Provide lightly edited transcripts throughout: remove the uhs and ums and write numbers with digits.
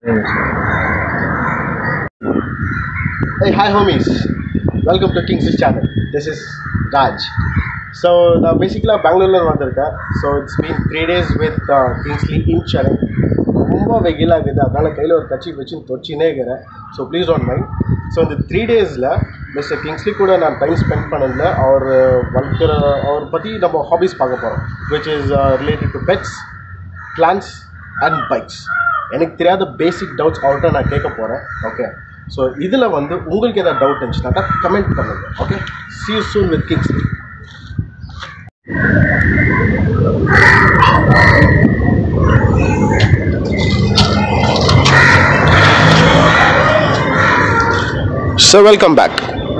Hey, hi homies. Welcome to Kingsley channel. This is Raj. So, now basically Bangalore vandirukka. So, it's been 3 days with Kingsley in Chennai. ரொம்ப வெயிலாக இருக்குது, அதனால் கையில் ஒரு கட்சி வச்சு தொச்சினே இருக்கிறேன். So please don't mind. So இந்த 3 டேஸில் மிஸ்டர் கிங்ஸ்லி கூட நான் டைம் ஸ்பெண்ட் பண்ணதில் அவர் வளர்க்குற அவர் பற்றி நம்ம ஹாபிஸ் பார்க்க போகிறோம், which is related to pets, plans and bikes. எனக்கு தெரியாத பேசிக் டவுட்ஸ் அவர்கிட்ட நான் கேட்க போகிறேன். ஓகே, ஸோ இதில் வந்து உங்களுக்கு எதாவது டவுட் இருந்துச்சுனாக்கா கமெண்ட் பண்ணுங்கள். Okay, see you soon with Kingsley. So welcome back,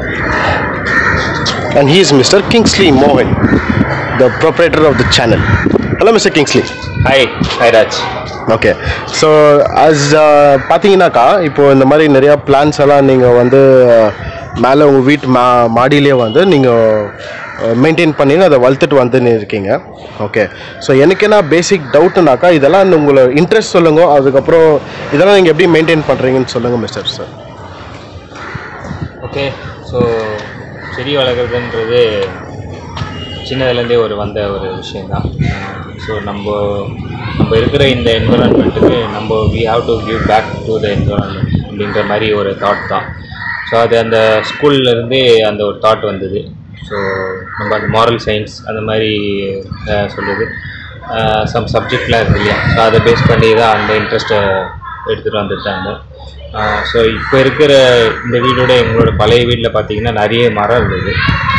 and he is Mr. Kingsley Mohan, the proprietor of the channel. Hello Mr. Kingsley. Hi Raj. Okay, so as பார்த்தீங்கன்னாக்கா இப்போது இந்த மாதிரி நிறையா பிளான்ஸ் எல்லாம் நீங்கள் வந்து மேலே உங்கள் வீட்டு மாடியிலே வந்து நீங்கள் மெயின்டைன் பண்ணி அதை வளர்த்துட்டு வந்துன்னு இருக்கீங்க. ஓகே, ஸோ எனக்கு என்ன பேசிக் டவுட்டுனாக்கா இதெல்லாம் உங்களை இன்ட்ரெஸ்ட் சொல்லுங்க, அதுக்கப்புறம் இதெல்லாம் நீங்கள் எப்படி மெயின்டைன் பண்ணுறீங்கன்னு சொல்லுங்கள் மிஸ்டர் சார். ஓகே, ஸோ செடி வளர்க்குறதுன்றது சின்னதுலேருந்தே வந்த ஒரு விஷயந்தான். ஸோ நம்ம இருக்கிற இந்த என்விரான்மெண்ட்டுக்கு we have to give back to the environment அப்படின்ற மாதிரி ஒரு தாட் தான். ஸோ அது அந்த ஸ்கூல்லேருந்தே அந்த ஒரு தாட் வந்தது. ஸோ நம்ம அந்த மாரல் சயின்ஸ் அந்த மாதிரி சொல்லுது சம் சப்ஜெக்ட்லாம் இருக்குது இல்லையா, ஸோ அதை பேஸ் பண்ணி தான் அந்த இன்ட்ரெஸ்ட்டை எடுத்துகிட்டு வந்துட்டாங்க. ஸோ இப்போ இருக்கிற இந்த வீடோட எங்களோட பழைய வீட்டில் பார்த்திங்கன்னா நிறைய மரம் இருந்தது.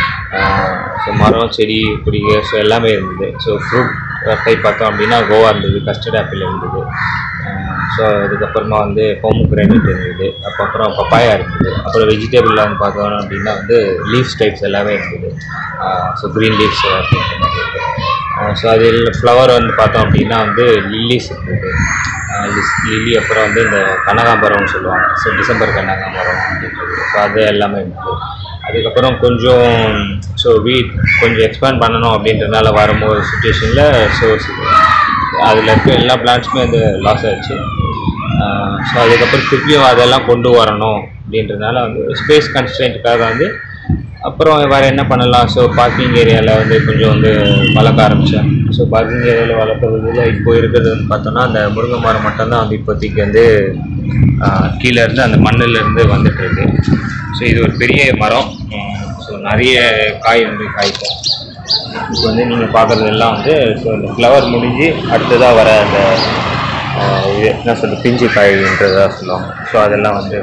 ஸோ மரம், செடி, கொடிங்க, ஸோ எல்லாமே இருந்தது. ஸோ ஃப்ரூட் டைப் பார்த்தோம் அப்படின்னா கோவா இருந்தது, கஸ்டர்ட் ஆப்பிள் இருந்தது. ஸோ அதுக்கப்புறமா வந்து போமோகிரானேட் இருந்தது, அப்புறம் பப்பாயா இருந்தது. அப்புறம் வெஜிடபிளில் வந்து பார்த்தோம் அப்படின்னா வந்து லீவ்ஸ் டைப்ஸ் எல்லாமே இருந்தது. ஸோ க்ரீன் லீவ்ஸ் அப்படின்ற மாதிரி இருக்குது. ஸோ அதில் ஃப்ளவர் வந்து பார்த்தோம் அப்படின்னா வந்து லில்லிஸ் இருந்தது, லில்லி. அப்புறம் வந்து இந்த கனகாம்பரம்னு சொல்லுவாங்க, ஸோ டிசம்பர் கனகாம்பரம் அப்படின்றது. ஸோ அது எல்லாமே இருந்தது. அதுக்கப்புறம் கொஞ்சம் ஸோ கொஞ்சம் எக்ஸ்பேண்ட் பண்ணணும் அப்படின்றனால வரும்போது சுச்சுவேஷனில் ஸோ அதில் இருக்க எல்லா பிளான்ட்ஸுமே வந்து லாஸ் ஆகிடுச்சு. ஸோ அதுக்கப்புறம் திருப்பியும் அதெல்லாம் கொண்டு வரணும் அப்படின்றதுனால வந்து ஸ்பேஸ் கன்ஸ்ட்ரெயின்ட்டுக்காக வந்து அப்புறம் வேறு என்ன பண்ணலாம். ஸோ பார்க்கிங் ஏரியாவில் வந்து கொஞ்சம் வந்து வளர்க்க ஆரம்பித்தேன். ஸோ பார்க்கிங் ஏரியாவில் வளர்க்குறதுல இப்போ இருக்கிறது வந்து பார்த்தோன்னா அந்த முருங்கை மரம் மட்டும்தான் வந்து இப்போதைக்கு வந்து கீழே இருந்து அந்த மண்ணிலேருந்து வந்துட்டுருக்கு. ஸோ இது ஒரு பெரிய மரம். ஸோ நிறைய காய் வந்து காய்க்கும். இப்போ வந்து நீங்கள் பார்க்குறது எல்லாம் வந்து ஸோ இந்த ஃப்ளவர் முடிஞ்சு அடுத்ததாக வர அந்த இது என்ன சொல்கிறது பிஞ்சு காய்ன்றதாக சொல்லுவாங்க. ஸோ அதெல்லாம் வந்து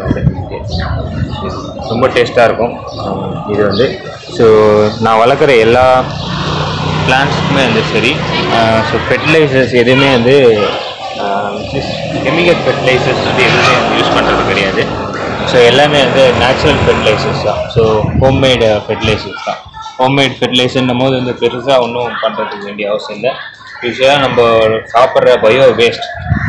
ரொம்ப டேஸ்ட்டாக இருக்கும் இது வந்து. ஸோ நான் வளர்க்குற எல்லா பிளான்ட்ஸுக்குமே வந்து சரி, ஸோ ஃபெர்டிலைசர்ஸ் எதுவுமே வந்து கெமிக்கல் ஃபெர்டிலைசர்ஸ் வந்து எதுவுமே யூஸ் பண்ணுறது கிடையாது. ஸோ எல்லாமே வந்து நேச்சுரல் ஃபெர்டிலைசர்ஸ் தான். ஸோ ஹோம்மேடு ஃபெர்டிலைசர்ஸ் தான். ஹோம்மேட் ஃபெர்டிலைசர்னும் போது வந்து பெருசாக ஒன்றும் பண்ணுறதுக்கு வேண்டிய அவசியம் இல்லை. யூஸ்வலாக நம்ம சாப்பிட்ற பயோ வேஸ்ட்,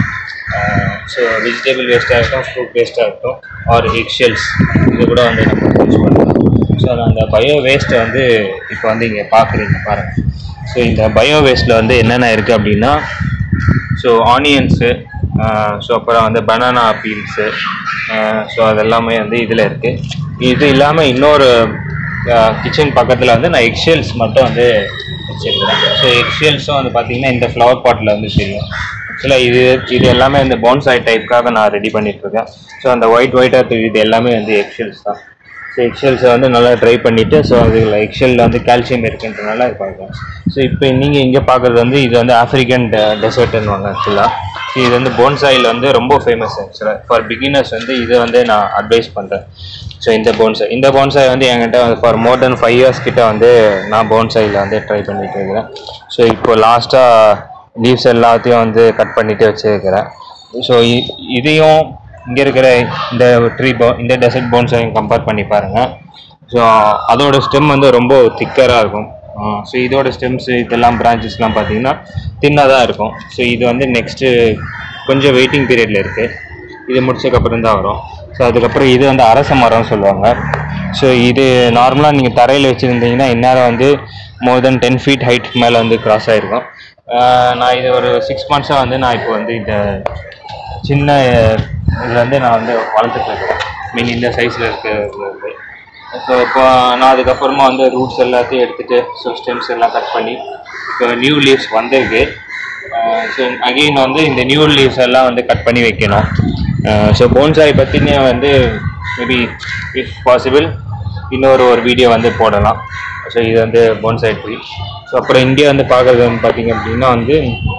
ஸோ வெஜிடபிள் வேஸ்ட்டாக இருக்கும், ஃப்ரூட் வேஸ்ட்டாக இருக்கும், ஆர் எக்ஷெல்ஸ், இது கூட வந்து நம்ம யூஸ் பண்ணலாம். ஸோ அந்த பயோ வேஸ்ட்டை வந்து இப்போ வந்து இங்கே பார்க்குறீங்க பாருங்கள். ஸோ இந்த பயோ வேஸ்ட்டில் வந்து என்னென்ன இருக்குது அப்படின்னா ஸோ ஆனியன்ஸு, ஸோ அப்புறம் வந்து பனானா பீல்ஸு, ஸோ அதெல்லாமே வந்து இதில் இருக்குது. இது இல்லாமல் இன்னொரு கிச்சன் பக்கத்தில் வந்து நான் எக்ஷெல்ஸ் மட்டும் வந்து வச்சுருக்கிறேன். ஸோ எக்ஷெல்ஸும் வந்து பார்த்திங்கன்னா இந்த ஃப்ளவர் பாட்டில் வந்து தெரியும். ஆக்சுவலாக இது எல்லாமே இந்த பான்சாய் டைப்புக்காக நான் ரெடி பண்ணிகிட்ருக்கேன். ஸோ அந்த ஒயிட்டாக தெரியுது எல்லாமே வந்து எக்ஷெல்ஸ் தான். ஸோ எக்ஷெல்ஸை வந்து நல்லா ட்ரை பண்ணிவிட்டு ஸோ அதில் எக்ஷெல்லில் வந்து கால்சியம் இருக்குன்றனால அது பார்க்குறேன். ஸோ இப்போ நீங்கள் இங்கே பார்க்குறது வந்து இது வந்து ஆஃப்ரிக்கன் டெசர்ட்டுன்னுவாங்க ஆக்சுவலாக. ஸோ இது வந்து போன்சாயில் வந்து ரொம்ப ஃபேமஸ் ஆக்சுவலாக. ஃபார் பிகினர்ஸ் வந்து இதை வந்து நான் அட்வைஸ் பண்ணுறேன். ஸோ இந்த போன்சாய் வந்து என்கிட்ட ஃபார் மோர் தென் 5 years கிட்ட வந்து நான் போன்சாயில் வந்து ட்ரை பண்ணிகிட்டு இருக்கிறேன். ஸோ இப்போ லாஸ்ட்டாக லீவ்ஸ் எல்லாத்தையும் வந்து கட் பண்ணிவிட்டு வச்சுருக்கிறேன். ஸோ இதையும் இங்கே இருக்கிற இந்த டெசர்ட் போன்சாயும் கம்பேர் பண்ணி பாருங்கள். ஸோ அதோட ஸ்டெம் வந்து ரொம்ப திக்கராக இருக்கும். ஸோ இதோட ஸ்டெம்ஸு இதெல்லாம் பிரான்ச்சஸ்லாம் பார்த்தீங்கன்னா தின்னாக தான் இருக்கும். ஸோ இது வந்து நெக்ஸ்ட்டு கொஞ்சம் வெயிட்டிங் பீரியடில் இருக்குது. இது முடிச்சதுக்கப்புறம் தான் வரும். ஸோ அதுக்கப்புறம் இது வந்து அரச மரம்னு சொல்லுவாங்க. ஸோ இது நார்மலாக நீங்கள் தரையில் வச்சுருந்தீங்கன்னா இந்நேரம் வந்து மோர் தென் 10 feet ஹைட்டுக்கு மேலே வந்து கிராஸ் ஆகிருக்கும். நான் இது ஒரு 6 months வந்து நான் இப்போ வந்து இந்த சின்ன இதில் வந்து நான் வந்து வளர்த்துட்டு இருக்கிறேன். மீன் இந்த சைஸில் இருக்கிறது. ஸோ இப்போ நான் அதுக்கப்புறமா வந்து ரூட்ஸ் எல்லாத்தையும் எடுத்துகிட்டு ஸோ ஸ்டெம்ஸ் எல்லாம் கட் பண்ணி இப்போ நியூ லீவ்ஸ் வந்திருக்கு. ஸோ அகெயின் வந்து இந்த நியூ லீவ்ஸ் எல்லாம் வந்து கட் பண்ணி வைக்கணும். ஸோ போன்சாய் பற்றினே வந்து மேபி இஃப் பாசிபிள் இன்னொரு வீடியோ வந்து போடலாம். ஸோ இது வந்து போன்சாய் ட்ரீ. ஸோ அப்புறம் இங்கே வந்து பார்க்குறது வந்து பார்த்திங்க அப்படின்னா வந்து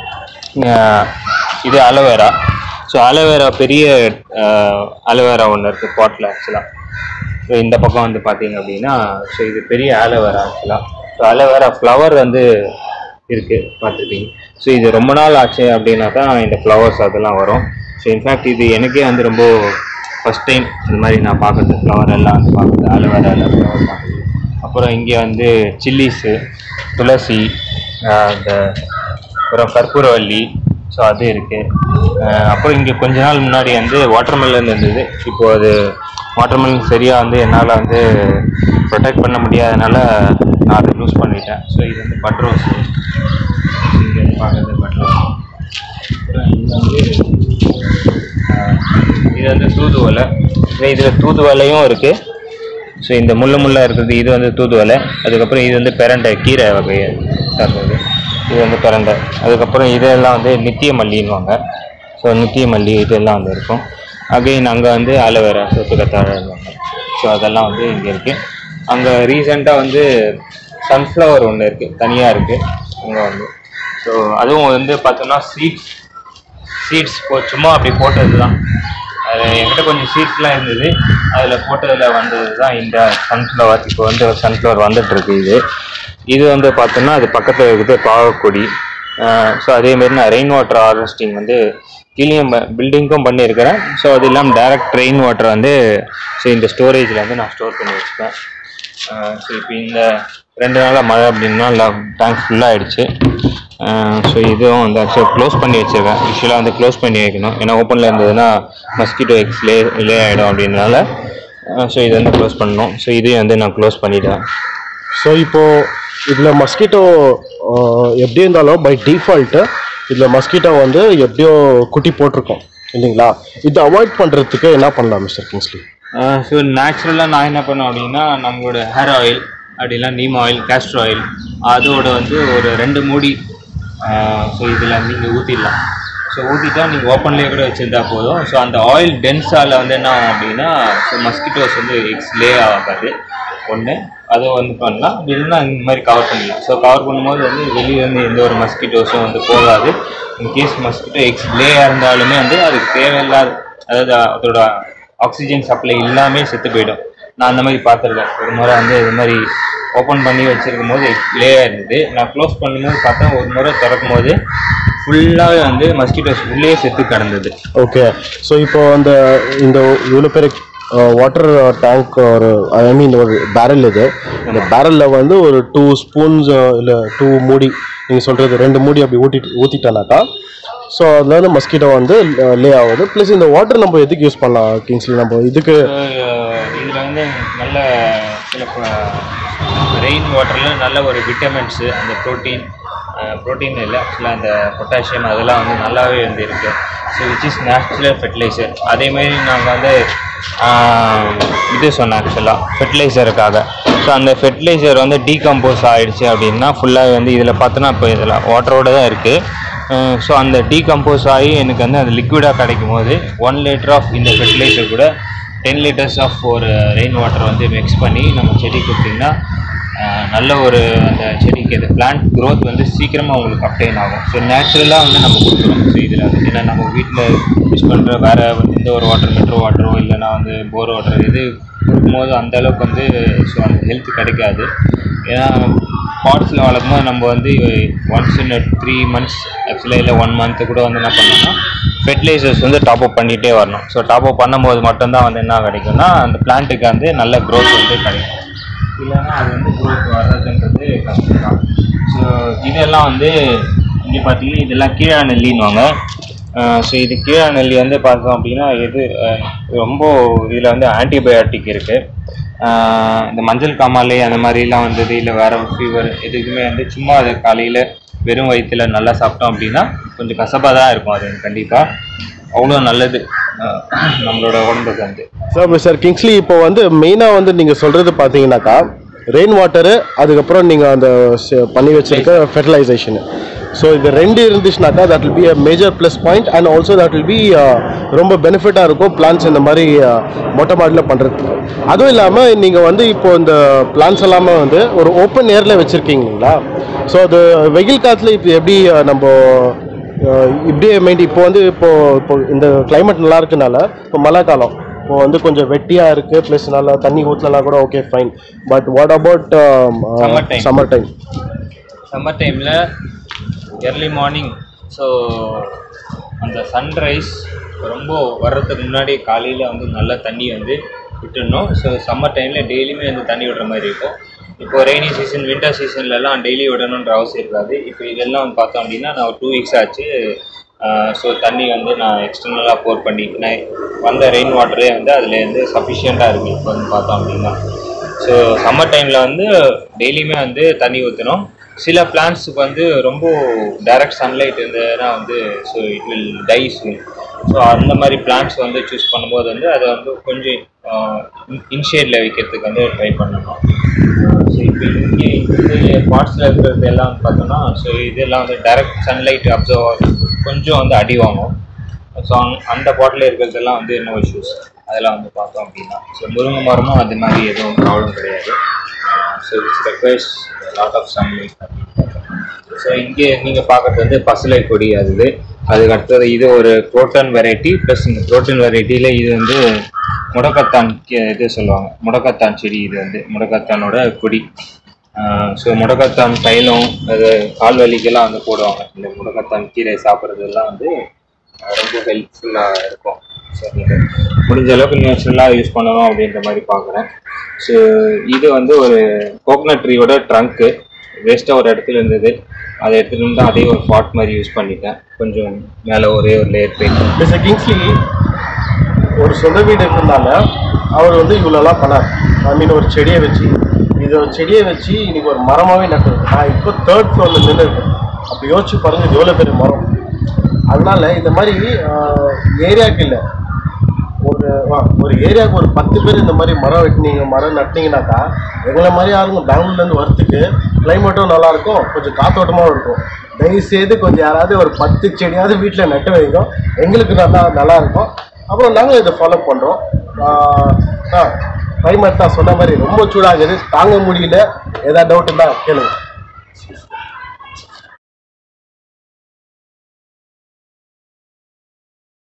இது அலோவேரா. ஸோ அலோவேரா பெரிய அலோவேரா ஒன்று இருக்குது பாட்டில் ஆக்சுவலாக. ஸோ இந்த பக்கம் வந்து பார்த்தீங்க அப்படின்னா ஸோ இது பெரிய அலோவேரா ஆக்சுவலாக. ஸோ அலோவேரா ஃப்ளவர் வந்து இருக்குது பார்த்துருப்பீங்க. ஸோ இது ரொம்ப நாள் ஆச்சு அப்படின்னா தான் இந்த ஃப்ளவர்ஸ் அதெல்லாம் வரும். ஸோ இன்ஃபேக்ட் இது எனக்கே வந்து ரொம்ப ஃபஸ்ட் டைம் இந்த மாதிரி நான் பார்க்குறது, ஃப்ளவர் எல்லாம் வந்து பார்க்குறது, அலோவேராவில் ஃப்ளவர் பார்க்குறது. அப்புறம் இங்கே வந்து சில்லிஸு, துளசி, அப்புறம் கற்பூரவல்லி, ஸோ அது இருக்குது. அப்புறம் இங்கே கொஞ்ச நாள் முன்னாடி வந்து வாட்டர்மெலன் இருந்தது. இப்போது அது வாட்டர்மெலன் சரியாக வந்து என்னால் வந்து ப்ரொடெக்ட் பண்ண முடியாதனால நான் அதை லூஸ் பண்ணிட்டேன். ஸோ இது வந்து பட்ரோஸ், இங்கே பார்க்குறது பட்ரோஸ். அப்புறம் இது வந்து தூதுவலை. இதில் தூதுவலையும் இருக்குது. ஸோ இந்த முள்ளாக இருக்கிறது இது வந்து தூதுவலை. அதுக்கப்புறம் இது வந்து பெரண்டை, கீரை வகையை சார்ந்தது. இது வந்து பெரண்டை. அதுக்கப்புறம் இதெல்லாம் வந்து நித்திய மல்லின்னுவாங்க. ஸோ நித்திய மல்லி இதெல்லாம் வந்து இருக்கும். அகைன் அங்கே வந்து அலோவேரா, சொத்து கத்தாழன்னுவாங்க. ஸோ அதெல்லாம் வந்து இங்கே இருக்குது. அங்கே ரீசெண்டாக வந்து சன்ஃப்ளவர் ஒன்று இருக்குது, தனியாக இருக்குது அங்கே வந்து. ஸோ அதுவும் வந்து பார்த்தோன்னா சீட்ஸ் சும்மா அப்படி போட்டது தான். அதில் என்கிட்ட கொஞ்சம் சீட்ஸ்லாம் இருந்தது, அதில் போட்டதில் வந்தது தான் இந்த சன்ஃப்ளவர். இப்போ வந்து சன்ஃப்ளவர் வந்துட்டுருக்கு. இது வந்து பார்த்தோன்னா அது பக்கத்தில் இருக்குது பாவக்கொடி. ஸோ அதேமாரி நான் ரெயின் வாட்டர் ஹார்வெஸ்டிங் வந்து கீழே பில்டிங்க்கும் பண்ணியிருக்கிறேன். ஸோ அது இல்லாமல் டைரக்ட் ரெயின் வாட்டர் வந்து ஸோ இந்த ஸ்டோரேஜில் வந்து நான் ஸ்டோர் பண்ணி வச்சுப்பேன். ஸோ இப்போ இந்த 2 நாளாக மழை அப்படின்னா டேங்க் ஃபுல்லாக ஆகிடுச்சு. ஸோ இதுவும் வந்து ஆக்சுவலாக க்ளோஸ் பண்ணி வச்சுருக்கேன். யூஸ்வலாக வந்து க்ளோஸ் பண்ணி வைக்கணும், ஏன்னா ஓப்பனில் இருந்ததுன்னா மஸ்கிட்டோ எக்ஸ் லே ஆகிடும் அப்படின்றனால. ஸோ இதை வந்து க்ளோஸ் பண்ணணும். ஸோ இதையும் வந்து நான் க்ளோஸ் பண்ணிட்டேன். ஸோ இப்போது இதில் மஸ்கிட்டோ எப்படி இருந்தாலும் பை டிஃபால்ட்டு இதில் மஸ்கிட்டோ வந்து எப்படியோ குட்டி போட்டிருக்கோம் இல்லைங்களா? இதை அவாய்ட் பண்ணுறதுக்கு என்ன பண்ணலாம் மிஸ்டர் கிங்ஸ்லி? ஸோ நேச்சுரலாக நான் என்ன பண்ணேன் அப்படின்னா நம்மளோட ஹேர் ஆயில் அப்படின்னா நீம் ஆயில், கேஸ்டர் ஆயில் அதோட வந்து ஒரு 2 மூடி ஸோ இதில் நீங்கள் ஊற்றிடலாம். ஸோ ஊற்றிட்டா நீங்கள் ஓப்பன்லேயே கூட வச்சுருந்தா போதும். ஸோ அந்த ஆயில் டென்ஸால் வந்து என்ன ஆகும் அப்படின்னா ஸோ மஸ்கிட்டோஸ் வந்து எக்ஸ் லே ஆகாது. ஒன்று அதை வந்து பண்ணலாம். அப்படி இல்லைன்னா இந்த மாதிரி கவர் பண்ணிடலாம். ஸோ கவர் பண்ணும்போது வந்து வெளியே வந்து எந்த ஒரு மஸ்கிட்டோஸும் வந்து போகாது. இன்கேஸ் மஸ்கிட்டோ எக்ஸ் லேயாக இருந்தாலுமே வந்து அதுக்கு தேவையில்லாத, அதாவது அதோட ஆக்சிஜன் சப்ளை இல்லாமல் செத்து போயிடும். நான் அந்த மாதிரி பார்த்துருக்கேன். ஒரு முறை வந்து இது மாதிரி ஓப்பன் பண்ணி வச்சுருக்கும் போது லேயாக இருந்தது. நான் க்ளோஸ் பண்ணும்போது பார்த்தா ஒரு முறை திறக்கும் போது ஃபுல்லாகவே வந்து மஸ்கிட்டோஸ் உள்ளே செத்து கிடந்தது. ஓகே. ஸோ இப்போ இந்த இவ்வளோ பேர் வாட்டர் டேங்க் ஒரு ஒரு பேரல், இந்த பேரலில் வந்து ஒரு 2 ஸ்பூன்ஸ் இல்லை 2 மூடி, நீங்கள் சொல்கிறது 2 மூடி அப்படி ஊற்றிட்டேனாக்கா ஸோ அதில் வந்து மஸ்கிட்டோ வந்து லே ஆகுது. ப்ளஸ் இந்த வாட்டர் நம்ம எதுக்கு யூஸ் பண்ணலாம் கிங்ஸ்லி? நம்ம இதுக்கு இதில் வந்து நல்ல சில ரெயின் வாட்டரில் நல்ல ஒரு விட்டமின்ஸு, அந்த ப்ரோட்டீன் இல்லை ஆக்சுவலாக அந்த பொட்டாசியம் அதெல்லாம் வந்து நல்லாவே வந்து இருக்குது. So which is natural fertiliser. அதேமாதிரி நாங்கள் வந்து இது சொன்னேன் ஆக்சுவலாக ஃபெர்டிலைசருக்காக. ஸோ அந்த ஃபெர்டிலைசர் வந்து டீகம்போஸ் ஆகிடுச்சு அப்படின்னா ஃபுல்லாக வந்து இதில் பார்த்தோன்னா இப்போ இதில் வாட்டரோடு தான் இருக்குது. ஸோ அந்த டீகம்போஸ் ஆகி எனக்கு வந்து அது லிக்விடாக கிடைக்கும் போது 1 லிட்டர் ஆஃப் இந்த ஃபெர்டிலைசர் கூட 10 லிட்டர்ஸ் ஆஃப் ஒரு ரெயின் வாட்டர் வந்து மிக்ஸ் பண்ணி நம்ம செடி கொடுத்திங்கன்னா நல்ல ஒரு அந்த செடிக்கு அந்த பிளான்ட் க்ரோத் வந்து சீக்கிரமாக உங்களுக்கு அப்டைன் ஆகும். ஸோ நேச்சுரலாக வந்து நம்ம கொடுக்குறோம். ஸோ இதில் வந்து ஏன்னா நம்ம வீட்டில் யூஸ் பண்ணுற வேறு எந்த ஒரு வாட்டர், மெட்ரோ வாட்டரோ இல்லைனா வந்து போர் வாட்டர் இது கொடுக்கும்போது அந்தளவுக்கு வந்து ஸோ அந்த ஹெல்த் கிடைக்காது. ஏன்னா பாட்ஸில் வளர்க்கும்போது நம்ம வந்து ஒன்ஸ் இன் 3 months ஆக்சுவலாக இல்லை 1 month கூட வந்து என்ன பண்ணோம்னா ஃபெர்டிலைசர்ஸ் வந்து டாப் அப் பண்ணிகிட்டே வரணும். ஸோ டாப் அப் பண்ணும்போது மட்டும்தான் வந்து என்ன கிடைக்கும்னா அந்த பிளான்ட்டுக்கு வந்து நல்ல க்ரோத் வந்து கிடைக்கும். இல்லைன்னா அது வந்து க்ரோத் வர்றதுன்றது கஷ்டம் தான். ஸோ இதெல்லாம் வந்து இங்கே பார்த்தீங்கன்னா இதெல்லாம் கீழா நெல்லின்னுவாங்க. ஸோ இது கீழா நெல்லி வந்து பார்த்தோம் அப்படின்னா இது ரொம்ப இதில் வந்து ஆன்டிபயோட்டிக் இருக்குது. இந்த மஞ்சள் காமாலை அந்த மாதிரிலாம் வந்தது இல்லை வேறு ஃபீவர் எதுக்குமே வந்து சும்மா அது காலையில் வெறும் வயிற்றில் நல்லா சாப்பிட்டோம் அப்படின்னா கொஞ்சம் கசப்பாக தான் இருக்கும். அது கண்டிப்பாக அவ்வளோ நல்லது. நம்மளோட உடம்புக்கு வந்து. ஸோ மிஸ்டர் கிங்ஸ்லி, இப்போ வந்து மெயினாக வந்து நீங்கள் சொல்கிறது பார்த்தீங்கன்னாக்கா ரெயின் வாட்டரு, அதுக்கப்புறம் நீங்கள் அந்த பண்ணி வச்சுருக்க ஃபெர்டிலைசேஷனு. ஸோ இது ரெண்டு இருந்துச்சுனாக்கா that will be a major plus point and also that will be ரொம்ப பெனிஃபிட்டாக இருக்கும் பிளான்ஸ் இந்த மாதிரி மொட்டை மாடியில் பண்ணுறதுக்கு. அதுவும் இல்லாமல் நீங்கள் வந்து இப்போது இந்த பிளான்ஸ் எல்லாமே வந்து ஒரு ஓப்பன் ஏரில் வச்சுருக்கீங்க இல்லைங்களா? ஸோ அது வெயில் காலத்தில் இப்போ எப்படி நம்ம இப்படியே மெயின்டைன் இப்போ இந்த கிளைமேட் நல்லா இருக்குனால இப்போ மழை காலம் இப்போ வந்து கொஞ்சம் வெட்டியாக இருக்குது, ப்ளஸ் நல்லா தண்ணி ஊற்றலாம் கூட okay fine. But what about summer டைமில் எர்லி மார்னிங், ஸோ அந்த சன்ரைஸ் ரொம்ப வர்றதுக்கு முன்னாடி காலையில் வந்து நல்லா தண்ணி வந்து விட்டுடணும். ஸோ சம்மர் டைமில் டெய்லியுமே வந்து தண்ணி விடுற மாதிரி இருக்கும். இப்போ ரெய்னி சீசன், வின்டர் சீசன்லலாம் டெய்லி விடணுன்ற அவசியம் இருக்காது. இப்போ இதெல்லாம் வந்து பார்த்தோம் அப்படின்னா நான் ஒரு 2 weeks ஆச்சு. ஸோ தண்ணி வந்து நான் எக்ஸ்டர்னலாக போர் பண்ணி வந்த ரெயின் வாட்டரே வந்து அதுலேருந்து சஃபிஷியண்ட்டாக இருக்குது இப்போ வந்து பார்த்தோம் அப்படின்னா. ஸோ சம்மர் டைமில் வந்து டெய்லியுமே வந்து தண்ணி ஊற்றணும். சில பிளான்ட்ஸுக்கு வந்து ரொம்ப டைரக்ட் சன்லைட் இருந்ததுன்னா வந்து so it will die soon. So அந்த மாதிரி பிளான்ட்ஸ் வந்து சூஸ் பண்ணும்போது வந்து அதை வந்து கொஞ்சம் இன்ஷேடில் வைக்கிறதுக்கு வந்து ட்ரை பண்ணணும். ஸோ இப்போ இங்கே இந்த பாட்ஸில் இருக்கிறது எல்லாம் வந்து பார்த்தோம்னா ஸோ இதெல்லாம் வந்து டைரக்ட் சன்லைட் அப்சர்வ் கொஞ்சம் வந்து அடி வாங்கும். ஸோ அந்த பாட்டில் இருக்கிறதெல்லாம் வந்து என்ன இஷ்யூஸ் அதெல்லாம் வந்து பார்த்தோம் அப்படின்னா ஸோ முருங்கை மரமும் அது மாதிரி எதுவும் ப்ராப்ளம் கிடையாது. So it's requires lot of sunlight. So இங்கே நீங்கள் பார்க்குறது வந்து பசலை கொடி அதுக்கு அடுத்தது இது ஒரு குரோட்டன் வெரைட்டி. ப்ளஸ் இந்த குரோட்டன் வெரைட்டியில் இது வந்து முடக்கத்தான் இது சொல்லுவாங்க, முடக்கத்தான் செடி. இது வந்து முடக்கத்தானோட கொடி. ஸோ முடக்கத்தான் தைலம் அது கால் வலிக்கெல்லாம் வந்து போடுவாங்க. இந்த முடக்கத்தான் கீரை சாப்பிட்றதெல்லாம் வந்து ரொம்ப ஹெல்ப்ஃபுல்லாக இருக்கும். ஸோ நீங்கள் முடிஞ்ச அளவுக்கு நேச்சுரலாக யூஸ் பண்ணணும் அப்படின்ற மாதிரி பார்க்குறேன். ஸோ இது வந்து ஒரு கோகனட் ட்ரீயோட ட்ரங்க்கு வேஸ்ட்டாக ஒரு இடத்துல இருந்தது, அதை எடுத்துகிட்டு வந்து அதே ஒரு பாட் மாதிரி யூஸ் பண்ணிட்டேன். கொஞ்சம் மேலே ஒரே ஒரு லேயர் பெயிண்ட். மிஸ்டர் கிங்ஸ்லி ஒரு சொந்த வீடு இருக்கிறதுனால அவர் வந்து இவ்வளோலாம் பண்ணார். ஐ மீன் ஒரு செடியை வச்சு இன்னைக்கு ஒரு மரமாகவே நட்டுறது. நான் இப்போ 3rd floor நின்று இருக்கேன். அப்போ யோசிச்சு பாருங்கள் இது எவ்வளோ பெரிய மரம். அதனால இந்த மாதிரி ஏரியாவுக்கு இல்லை, ஒரு ஏரியாவுக்கு ஒரு 10 பேர் இந்த மாதிரி மரம் நட்டினீங்கன்னாக்கா எங்களை மாதிரி ஆளுங்க பெங்களூர்லேருந்து வரத்துக்கு கிளைமேட்டும் நல்லாயிருக்கும், கொஞ்சம் காத்தோட்டமாகவும் இருக்கும். தயவுசெய்து கொஞ்சம் யாராவது ஒரு 10 செடியாவது வீட்டில் நட்டு வைக்கும், எங்களுக்கு நல்லா இருக்கும். அப்புறம் நாங்கள் இதை ஃபாலோ பண்ணுறோம். கிளைமேட் தான் சொன்ன மாதிரி ரொம்ப சூடாகுது, தாங்க முடியல. ஏதாவது டவுட் இருந்தால் கேளுங்க.